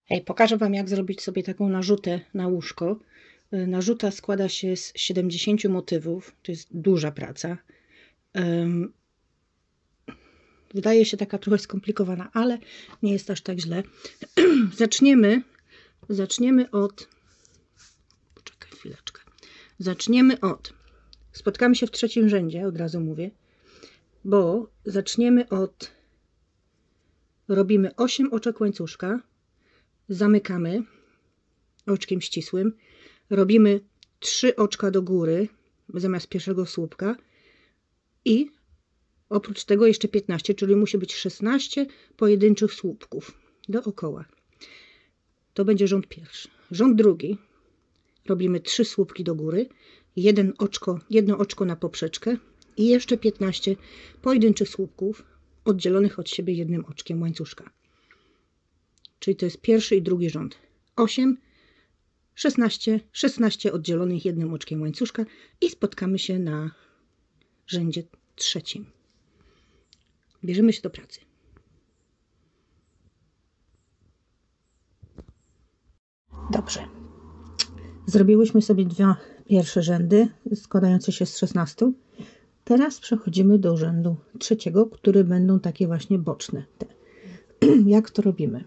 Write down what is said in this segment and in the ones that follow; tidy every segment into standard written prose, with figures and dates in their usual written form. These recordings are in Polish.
Hej, pokażę Wam, jak zrobić sobie taką narzutę na łóżko. Narzuta składa się z 70 motywów. To jest duża praca. Wydaje się taka trochę skomplikowana, ale nie jest aż tak źle. Zaczniemy od... Poczekaj chwileczkę. Zaczniemy od... Spotkamy się w trzecim rzędzie, od razu mówię, bo zaczniemy od... Robimy 8 oczek łańcuszka, zamykamy oczkiem ścisłym, robimy 3 oczka do góry zamiast pierwszego słupka i oprócz tego jeszcze 15, czyli musi być 16 pojedynczych słupków dookoła. To będzie rząd pierwszy. Rząd drugi. Robimy 3 słupki do góry, jedno oczko na poprzeczkę i jeszcze 15 pojedynczych słupków oddzielonych od siebie jednym oczkiem łańcuszka. Czyli to jest pierwszy i drugi rząd. 8, 16 oddzielonych jednym oczkiem łańcuszka i spotkamy się na rzędzie trzecim. Bierzemy się do pracy. Dobrze. Zrobiłyśmy sobie 2 pierwsze rzędy składające się z 16. Teraz przechodzimy do rzędu trzeciego, które będą takie właśnie boczne. Jak to robimy?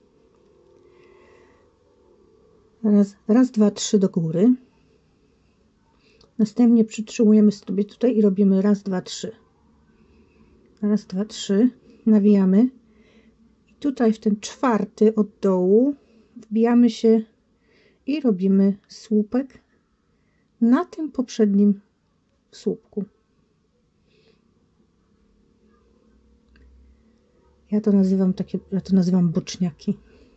Raz, 2, 3 do góry. Następnie przytrzymujemy sobie tutaj i robimy raz, 2, 3. Raz, 2, 3. Nawijamy. I tutaj w ten czwarty od dołu wbijamy się i robimy słupek na tym poprzednim słupku. Ja to nazywam boczniaki.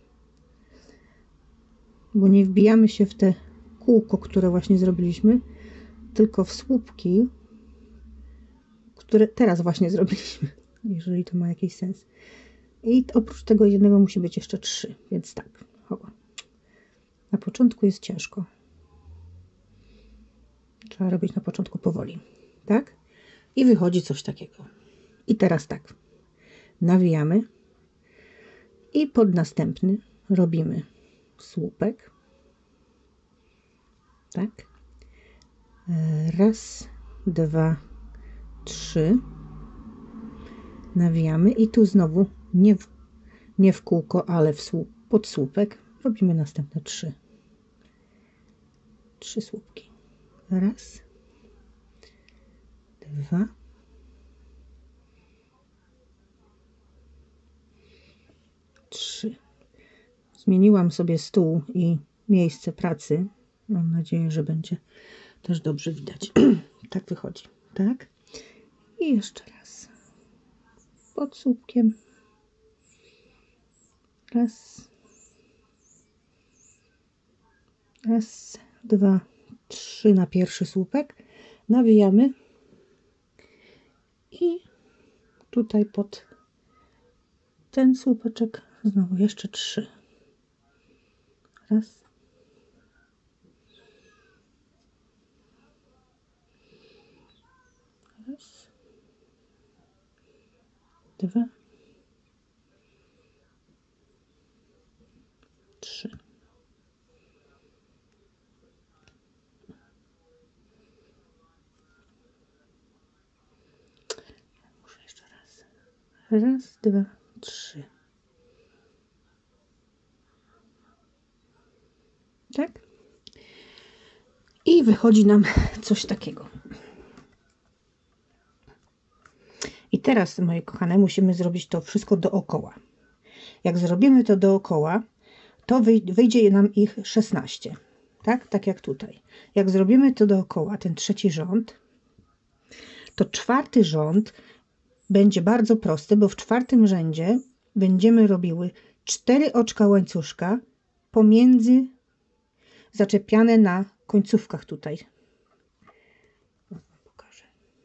Bo nie wbijamy się w te kółko, które właśnie zrobiliśmy, tylko w słupki, które teraz właśnie zrobiliśmy, jeżeli to ma jakiś sens. I oprócz tego jednego musi być jeszcze 3, więc tak. Na początku jest ciężko. Trzeba robić na początku powoli, tak? I wychodzi coś takiego. I teraz tak. Nawijamy i pod następny robimy słupek. Tak. Raz, 2, 3. Nawijamy i tu znowu nie w kółko, ale pod słupek robimy następne 3. 3 słupki. Raz, 2, 3. Zmieniłam sobie stół i miejsce pracy. Mam nadzieję, że będzie też dobrze widać. Tak wychodzi. Tak. I jeszcze raz. Pod słupkiem. Raz. Raz, 2, 3 na pierwszy słupek. Nawijamy. I tutaj pod ten słupeczek znowu jeszcze 3. Raz. Raz. 2. 3. Muszę jeszcze raz. Raz, 2, 3. Tak? I wychodzi nam coś takiego. I teraz, moje kochane, musimy zrobić to wszystko dookoła. Jak zrobimy to dookoła, to wyjdzie nam ich 16. Tak? Tak jak tutaj. Jak zrobimy to dookoła, ten trzeci rząd, to czwarty rząd będzie bardzo prosty, bo w czwartym rzędzie będziemy robiły 4 oczka łańcuszka pomiędzy zaczepiane na końcówkach tutaj. Pokażę.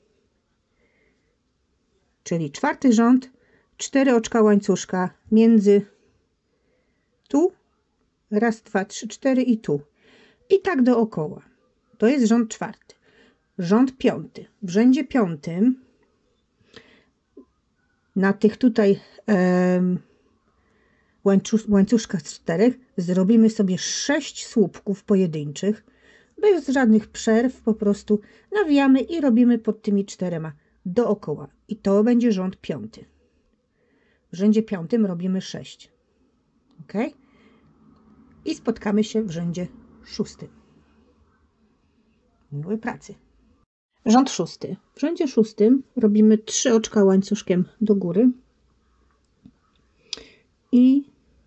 Czyli czwarty rząd, 4 oczka łańcuszka między tu, raz, 2, 3, 4 i tu. I tak dookoła. To jest rząd czwarty. Rząd piąty. W rzędzie piątym na tych tutaj łańcuszka z 4 zrobimy sobie 6 słupków pojedynczych, bez żadnych przerw, po prostu nawijamy i robimy pod tymi 4 dookoła. I to będzie rząd 5. W rzędzie 5 robimy 6. Ok? I spotkamy się w rzędzie 6. Miłej pracy. Rząd 6. W rzędzie 6 robimy 3 oczka łańcuszkiem do góry i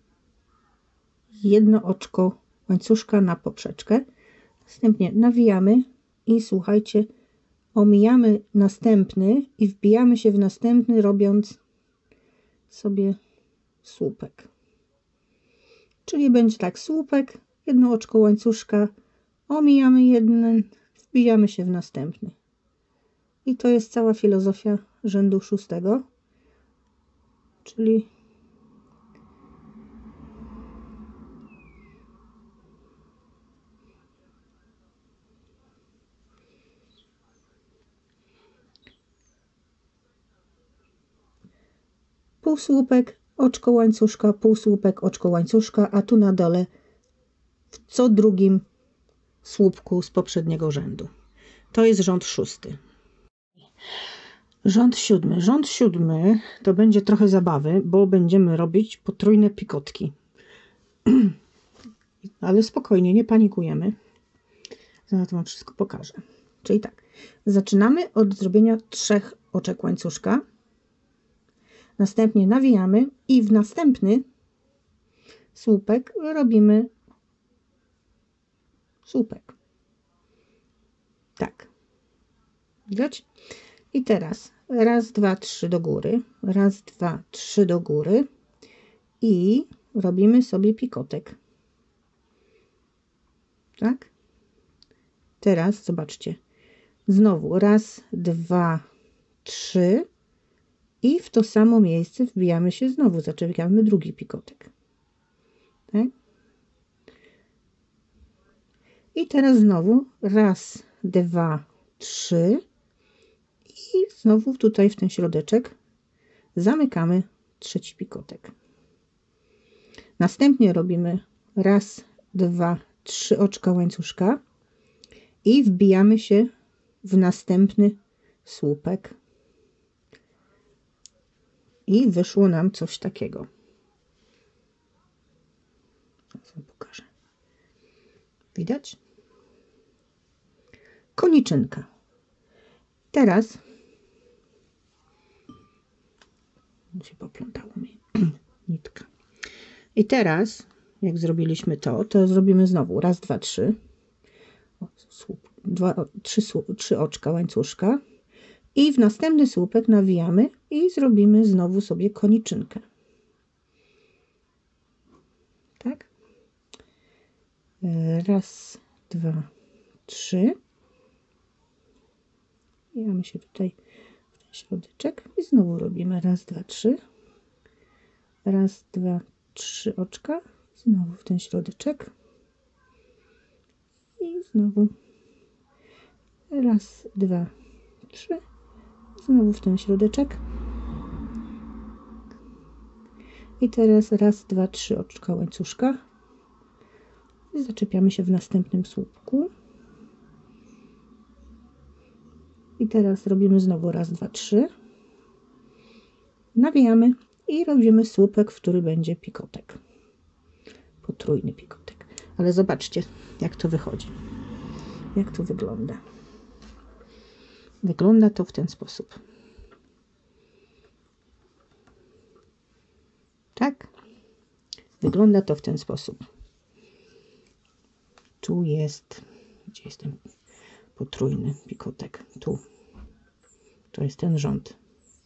1 oczko łańcuszka na poprzeczkę. Następnie nawijamy i słuchajcie, omijamy następny i wbijamy się w następny, robiąc sobie słupek. Czyli będzie tak, słupek, 1 oczko łańcuszka, omijamy jeden, wbijamy się w następny. I to jest cała filozofia rzędu 6, czyli półsłupek, oczko łańcuszka, półsłupek, oczko łańcuszka, a tu na dole w co drugim słupku z poprzedniego rzędu. To jest rząd 6. Rząd 7. Rząd 7 to będzie trochę zabawy, bo będziemy robić potrójne pikotki. Ale spokojnie, nie panikujemy. Zaraz wam wszystko pokażę. Czyli tak, zaczynamy od zrobienia 3 oczek łańcuszka. Następnie nawijamy i w następny słupek robimy słupek. Tak. Widać? I teraz raz, 2, 3 do góry. Raz, 2, 3 do góry. I robimy sobie pikotek. Tak? Teraz zobaczcie. Znowu raz, 2, 3. I w to samo miejsce wbijamy się znowu. Zaczepiamy drugi pikotek. Tak? I teraz znowu raz, 2, 3 i znowu tutaj w ten środeczek zamykamy 3 pikotek. Następnie robimy raz, 2, 3 oczka łańcuszka i wbijamy się w następny słupek. I wyszło nam coś takiego. Teraz wam pokażę. Widać? Koniczynka. Teraz się poplątało mi nitka. I teraz, jak zrobiliśmy to zrobimy znowu raz, 2, 3. Trzy oczka łańcuszka. I w następny słupek nawijamy i zrobimy znowu sobie koniczynkę. Tak? Raz, 2, 3. Wbijamy się tutaj w ten środeczek i znowu robimy raz, 2, 3. Raz, 2, 3 oczka. Znowu w ten środeczek. I znowu raz, 2, 3. Znowu w ten środeczek. I teraz raz, 2, 3 oczka łańcuszka. I zaczepiamy się w następnym słupku. I teraz robimy znowu raz, 2, 3. Nawijamy i robimy słupek, w który będzie pikotek. Potrójny pikotek. Ale zobaczcie, jak to wychodzi. Jak to wygląda. Wygląda to w ten sposób. Tak? Wygląda to w ten sposób. Tu jest, gdzie jest ten potrójny pikotek? Tu. To jest ten rząd.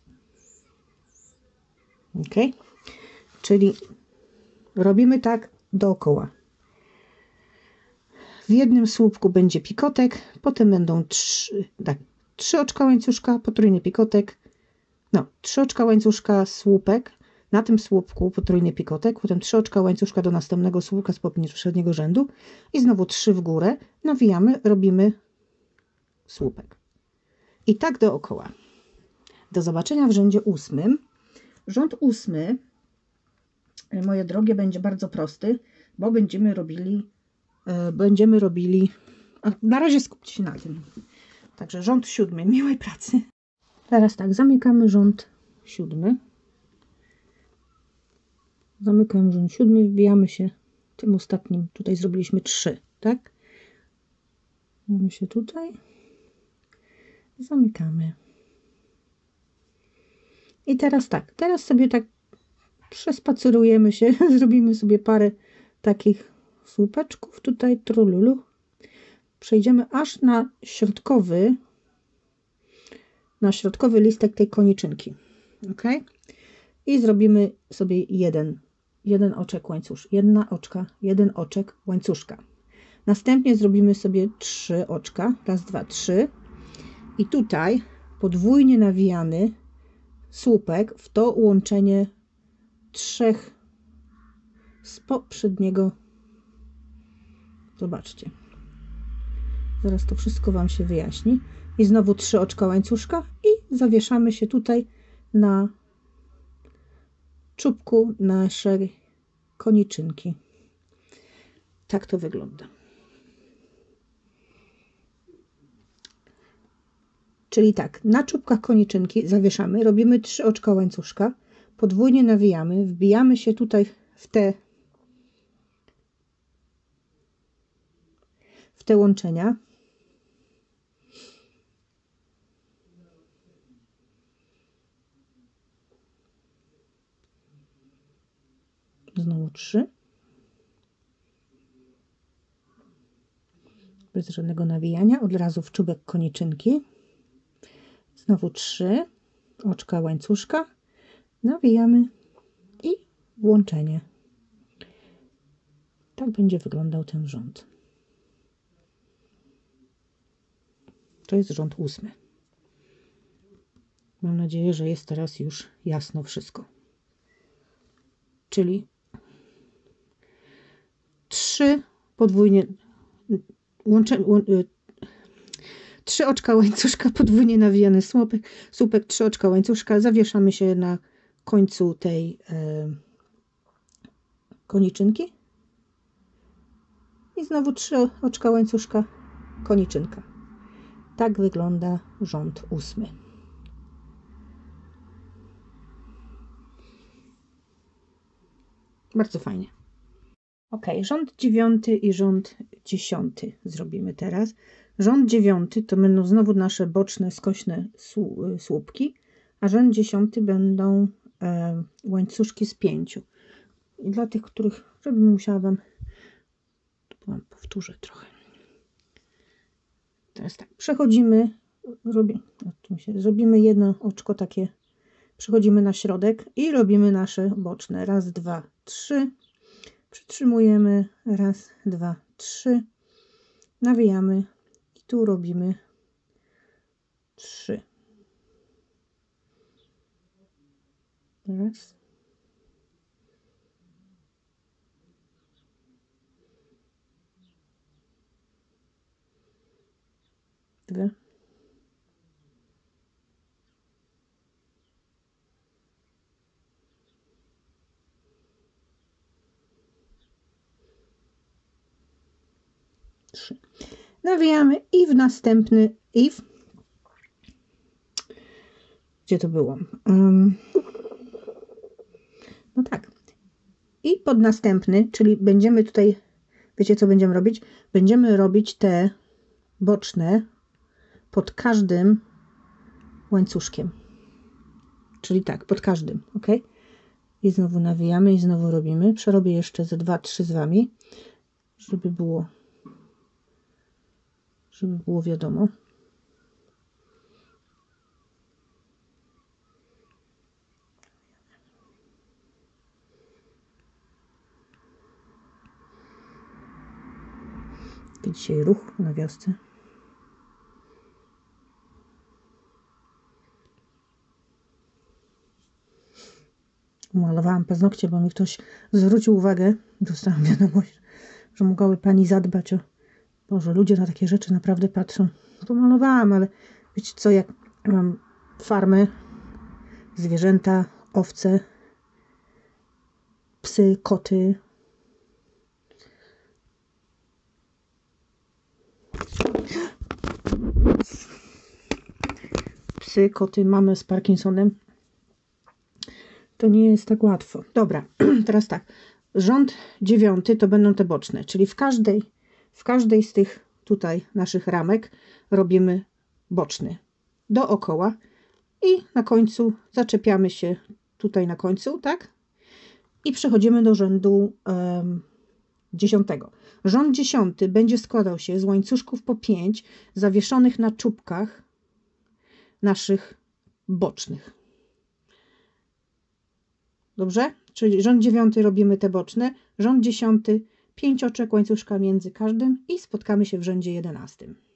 Ok? Czyli robimy tak dookoła. W jednym słupku będzie pikotek, potem będą 3 oczka łańcuszka, potrójny pikotek, 3 oczka łańcuszka, słupek, na tym słupku potrójny pikotek, potem 3 oczka łańcuszka do następnego słupka z poprzedniego rzędu i znowu 3 w górę, nawijamy, robimy słupek. I tak dookoła. Do zobaczenia w rzędzie 8. Rząd 8 moje drogie, będzie bardzo prosty, bo będziemy robili, a na razie skupcie się na tym. Także rząd 7, miłej pracy. Teraz tak, zamykamy rząd 7. Zamykamy rząd 7, wbijamy się tym ostatnim. Tutaj zrobiliśmy 3, tak? Wbijamy się tutaj. Zamykamy. I teraz tak, teraz sobie tak przespacerujemy się, zrobimy sobie parę takich słupeczków tutaj, trululu. Przejdziemy aż na środkowy listek tej koniczynki. Ok? I zrobimy sobie jeden oczek łańcuszka, jeden oczek łańcuszka. Następnie zrobimy sobie 3 oczka, raz, dwa, 3. I tutaj podwójnie nawijany słupek w to łączenie 3 z poprzedniego. Zobaczcie. Zaraz to wszystko Wam się wyjaśni. I znowu 3 oczka łańcuszka i zawieszamy się tutaj na czubku naszej koniczynki. Tak to wygląda. Czyli tak, na czubkach koniczynki zawieszamy, robimy 3 oczka łańcuszka, podwójnie nawijamy, wbijamy się tutaj w te łączenia. Znowu 3. Bez żadnego nawijania, od razu w czubek koniczynki. Znowu 3 oczka łańcuszka, nawijamy i włączenie. Tak będzie wyglądał ten rząd. To jest rząd 8. Mam nadzieję, że jest teraz już jasno wszystko. Czyli 3 podwójnie 3 oczka łańcuszka, podwójnie nawijany słupek, 3 oczka łańcuszka, zawieszamy się na końcu tej koniczynki i znowu 3 oczka łańcuszka, koniczynka. Tak wygląda rząd 8. Bardzo fajnie. Ok, rząd 9 i rząd 10 zrobimy teraz. Rząd 9 to będą znowu nasze boczne, skośne słupki, a rząd 10 będą łańcuszki z 5. I dla tych, których, żebym musiała Wam powtórzę trochę. Teraz tak, przechodzimy, zrobimy jedno oczko takie, przechodzimy na środek i robimy nasze boczne. Raz, dwa, 3. Przytrzymujemy. Raz, dwa, 3. Nawijamy i tu robimy 3. Raz. Dwa. Trzy. Nawijamy i w następny, gdzie to było? No tak. I pod następny, czyli będziemy tutaj, wiecie co będziemy robić? Będziemy robić te boczne pod każdym łańcuszkiem. Czyli tak, pod każdym, ok? I znowu nawijamy i znowu robimy. Przerobię jeszcze ze 2-3 z Wami, żeby było wiadomo. Dzisiaj ruch na wiosce. Umalowałam paznokcie, bo mi ktoś zwrócił uwagę. Dostałam wiadomość, że mogłaby Pani zadbać o... Boże, ludzie na takie rzeczy naprawdę patrzą. Pomalowałam, ale wiecie co, jak mam farmę, zwierzęta, owce, psy, psy, koty. Psy, koty, mamy z Parkinsonem. To nie jest tak łatwo. Dobra, teraz tak. Rząd 9 to będą te boczne, czyli w każdej z tych tutaj naszych ramek robimy boczny dookoła i na końcu zaczepiamy się tutaj na końcu, tak? I przechodzimy do rzędu 10. Rząd 10 będzie składał się z łańcuszków po 5 zawieszonych na czubkach naszych bocznych. Dobrze? Czyli rząd 9 robimy te boczne, rząd 10 5 oczek łańcuszka między każdym i spotkamy się w rzędzie 11.